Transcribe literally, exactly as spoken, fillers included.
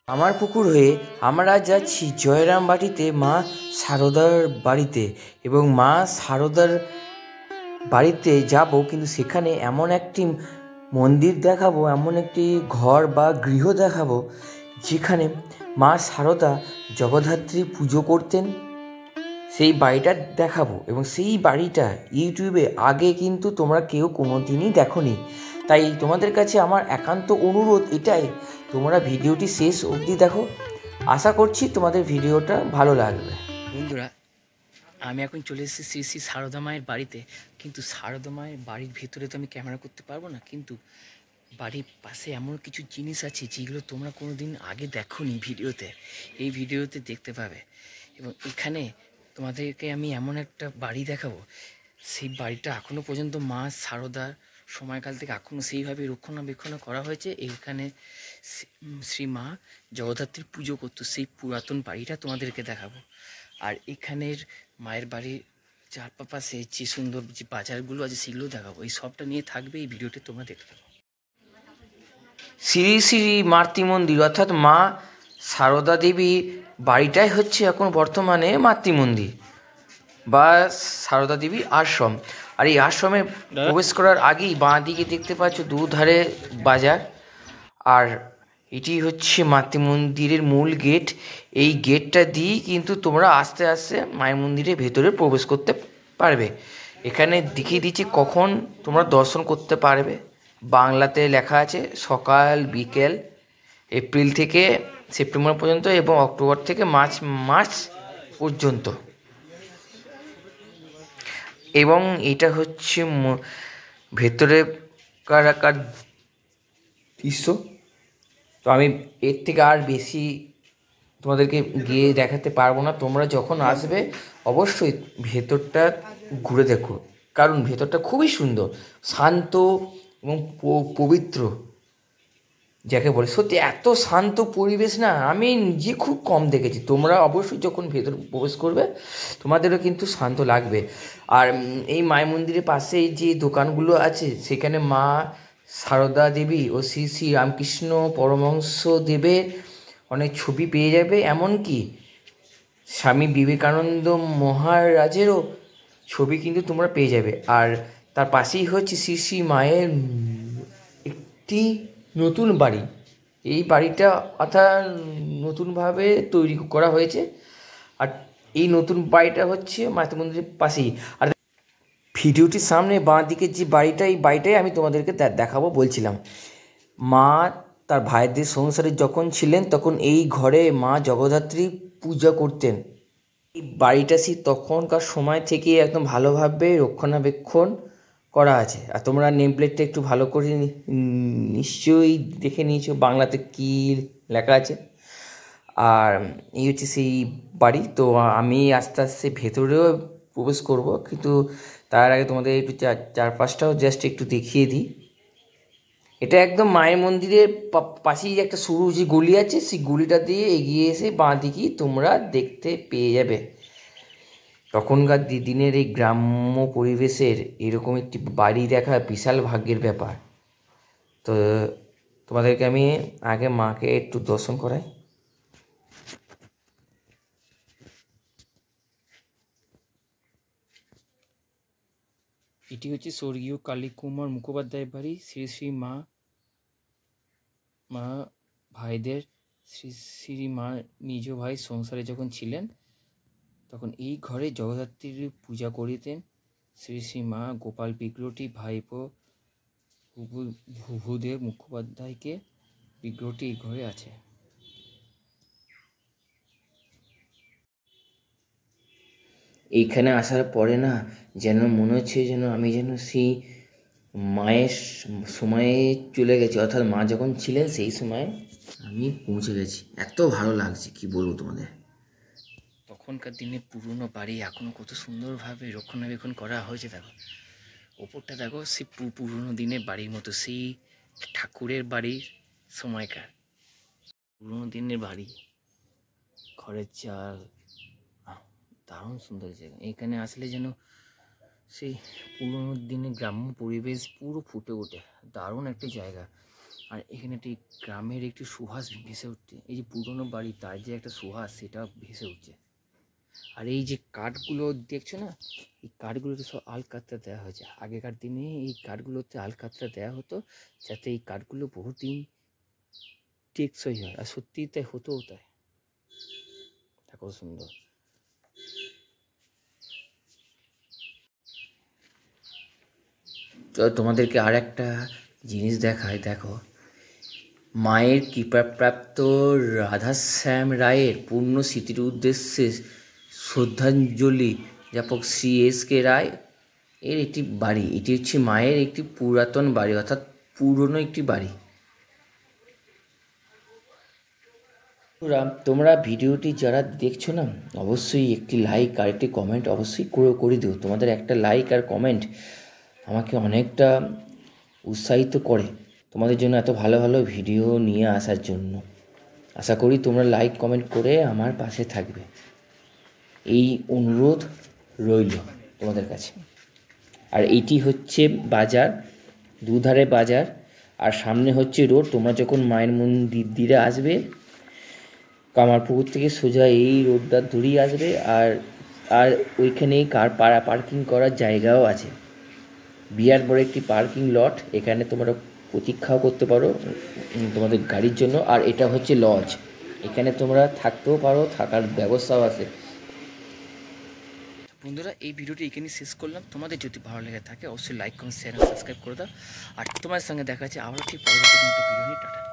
আমার পুকুর হয়ে আমরা যাচ্ছি জয়রাম বাটিতে মা সারদার বাড়িতে, এবং মা সারদার বাড়িতে যাব, কিন্তু সেখানে এমন একটি মন্দির দেখাবো, এমন একটি ঘর বা গৃহ দেখাবো যেখানে মা সারদা জগদ্ধাত্রী পুজো করতেন। সেই বাড়িটা দেখাবো, এবং সেই বাড়িটা ইউটিউবে আগে কিন্তু তোমরা কেউ কোনো দিনই দেখোনি। তাই তোমাদের কাছে আমার একান্ত অনুরোধ এটাই, তোমরা ভিডিওটি শেষ অবধি দেখো। আশা করছি তোমাদের ভিডিওটা ভালো লাগবে। বন্ধুরা, আমি এখন চলে এসেছি শ্রী শ্রী সারদা মায়ের বাড়িতে, কিন্তু সারদা মায়ের বাড়ির ভেতরে তো আমি ক্যামেরা করতে পারবো না, কিন্তু বাড়ির পাশে এমন কিছু জিনিস আছে যেগুলো তোমরা কোনো দিন আগে দেখোনি ভিডিওতে, এই ভিডিওতে দেখতে পাবে। এবং এখানে তোমাদেরকে আমি এমন একটা বাড়ি দেখাবো, সেই বাড়িটা এখনও পর্যন্ত মা সারদার সময়কাল থেকে এখনও সেইভাবে রক্ষণাবেক্ষণ করা হয়েছে। এইখানে শ্রী মা জগদ্ধাত্রীর পুজো করতো, সেই পুরাতন বাড়িটা তোমাদেরকে দেখাবো। আর এখানের মায়ের বাড়ির চারপাশে যে সুন্দর যে বাজারগুলো আছে সেগুলো দেখাবো। এই সবটা নিয়ে থাকবে এই ভিডিওটি, তোমরা দেখতে পাবো। শ্রী শ্রী মাতৃ মন্দির অর্থাৎ মা সারদা দেবী বাড়িটাই হচ্ছে এখন বর্তমানে মাতৃমন্দির বা সারদা দেবী আশ্রম। আর এই আশ্রমে প্রবেশ করার আগেই বাঁ দিকে দেখতে পাচ্ছ দুধারে বাজার, আর এটি হচ্ছে মাতৃমন্দিরের মূল গেট। এই গেটটা দিয়েই কিন্তু তোমরা আস্তে আস্তে মায়ের মন্দিরের ভেতরে প্রবেশ করতে পারবে। এখানে দেখিয়ে দিচ্ছি কখন তোমরা দর্শন করতে পারবে। বাংলাতে লেখা আছে সকাল বিকেল, এপ্রিল থেকে সেপ্টেম্বর পর্যন্ত এবং অক্টোবর থেকে মার্চ মার্চ পর্যন্ত। এবং এটা হচ্ছে ভেতরে কার দৃশ্য। তো আমি এর থেকে আর বেশি তোমাদেরকে গিয়ে দেখাতে পারবো না। তোমরা যখন আসবে অবশ্যই ভেতরটা ঘুরে দেখো, কারণ ভেতরটা খুবই সুন্দর, শান্ত এবং পবিত্র যাকে বলে। সত্যি এত শান্ত পরিবেশ না আমি নিজে খুব কম দেখেছি। তোমরা অবশ্যই যখন ভেতর প্রবেশ করবে তোমাদেরও কিন্তু শান্ত লাগবে। আর এই মায়ের মন্দিরের পাশে যে দোকানগুলো আছে সেখানে মা সারদা দেবী ও শ্রী শ্রী রামকৃষ্ণ পরমহংস দেবের অনেক ছবি পেয়ে যাবে, এমনকি স্বামী বিবেকানন্দ মহারাজেরও ছবি কিন্তু তোমরা পেয়ে যাবে। আর তার পাশেই হচ্ছে শ্রী শ্রী মায়ের একটি নতুন বাড়ি। এই বাড়িটা অর্থাৎ নতুনভাবে তৈরি করা হয়েছে, আর এই নতুন বাড়িটা হচ্ছে মাতৃ মন্দিরের পাশেই। আর ভিডিওটির সামনে বাঁ দিকে যে বাড়িটা, এই বাড়িটাই আমি তোমাদেরকে দেখাবো বলছিলাম। মা তার ভাইদের সংসারে যখন ছিলেন তখন এই ঘরে মা জগদ্ধাত্রী পূজা করতেন। এই বাড়িটা সেই তখনকার সময় থেকে একদম ভালোভাবে রক্ষণাবেক্ষণ করা আছে। আর তোমরা নেম প্লেটটা একটু ভালো করে নিশ্চয়ই দেখে নিয়েছো বাংলাতে কী লেখা আছে। আর এই হচ্ছে সেই বাড়ি। তো আমি আস্তে আস্তে ভেতরেও প্রবেশ করব, কিন্তু তার আগে তোমাদের একটু চারপাশটাও জাস্ট একটু দেখিয়ে দিই। এটা একদম মায়ের মন্দিরের পাশেই একটা সরু যে গলি আছে, সেই গলিটা দিয়ে এগিয়ে এসে বাঁ দিকেই তোমরা দেখতে পেয়ে যাবে। তখনকার দিনের এই গ্রাম্য পরিবেশের এরকম একটি বাড়ি দেখা বিশাল ভাগ্যের ব্যাপার। তো তোমাদেরকে আমি আগে মাকে একটু দর্শন করাই। এটি হচ্ছে স্বর্গীয় কালীকুমার মুখোপাধ্যায়ের বাড়ি। শ্রী শ্রী মা মা ভাইদের শ্রী শ্রী মা নিজ ভাই সংসারে যখন ছিলেন তখন এই ঘরে জগদ্ধাত্রীর পূজা করিতেন। শ্রী শ্রী মা গোপাল বিগ্রহটি ভাইপো ভূভূদেব মুখোপাধ্যায়কে বিগ্রহটি এই ঘরে আছে। এইখানে আসার পরে না যেন মনে হচ্ছে যেন আমি যেন সেই মায়ের সময়ে চলে গেছি, অর্থাৎ মা যখন ছিলেন সেই সময়ে আমি পৌঁছে গেছি। এত ভালো লাগছে কি বলবো তোমাদের। তখনকার দিনে পুরনো বাড়ি এখনও কত সুন্দরভাবে রক্ষণাবেক্ষণ করা হয়েছে। দেখো ওপরটা, দেখো সেই পুরনো দিনের বাড়ির মতো, সেই ঠাকুরের বাড়ির সময়কার পুরনো দিনের বাড়ি, খড়ের চাল, দারুণ সুন্দর জায়গা। এখানে আসলে যেন সেই পুরনো দিনের গ্রাম্য পরিবেশ পুরো ফুটে ওঠে। দারুণ একটি জায়গা। আর এখানে একটি গ্রামের একটি সুহাস ভেসে উঠছে, এই যে পুরনো বাড়ি তার যে একটা সুহাস সেটা ভেসে উঠছে। আর এই যে কাঠগুলো দেখছো না, এই কাঠগুলোতে সব আলকাতরা দেওয়া হয়েছে। আগেকার দিনে এই কাঠগুলোতে আলকাতরা দেওয়া হতো যাতে এই কাঠগুলো বহুদিন টেকসই হয়, আর সত্যিই তাই হতেও তাই। দেখো সুন্দর। তো তোমাদেরকে আর একটা জিনিস দেখায়, দেখো মায়ের কৃপাপ্রাপ্ত রাধাশ্যাম রায়ের পূর্ণ স্মৃতির উদ্দেশ্যে শ্রদ্ধাঞ্জলি জ্ঞাপক শ্রী এস কে রায় এর একটি বাড়ি। এটি হচ্ছে মায়ের একটি পুরাতন বাড়ি, অর্থাৎ পুরনো একটি বাড়ি। তোমরা ভিডিওটি যারা দেখছো না, অবশ্যই একটি লাইক আর একটি কমেন্ট অবশ্যই করে করে দিও। তোমাদের একটা লাইক আর কমেন্ট আমাকে অনেকটা উৎসাহিত করে তোমাদের জন্য এত ভালো ভালো ভিডিও নিয়ে আসার জন্য। আশা করি তোমরা লাইক কমেন্ট করে আমার পাশে থাকবে, এই অনুরোধ রইল তোমাদের কাছে। আর এইটি হচ্ছে বাজার, দুধারে বাজার আর সামনে হচ্ছে রোড। তোমরা যখন মায়ের মন্দিরে আসবে কামারপুকুর থেকে সোজা এই রোডটা ধরেই আসবে, আর আর ওইখানেই কার পাড়া পার্কিং করার জায়গাও আছে, বিরাট বড় একটি পার্কিং লট। এখানে তোমরা প্রতীক্ষাও করতে পারো তোমাদের গাড়ির জন্য। আর এটা হচ্ছে লজ, এখানে তোমরা থাকতেও পারো, থাকার ব্যবস্থাও আছে। বন্ধুরা, এই ভিডিওটি এখানেই শেষ করলাম। তোমাদের যদি ভালো লেগে থাকে অবশ্যই লাইক কমেন্ট শেয়ার সাবস্ক্রাইব করে দাও। আর তোমার সঙ্গে দেখা যাচ্ছে আবার ঠিক পরবর্তী কোনো একটা ভিডিও নিয়ে। টাটা।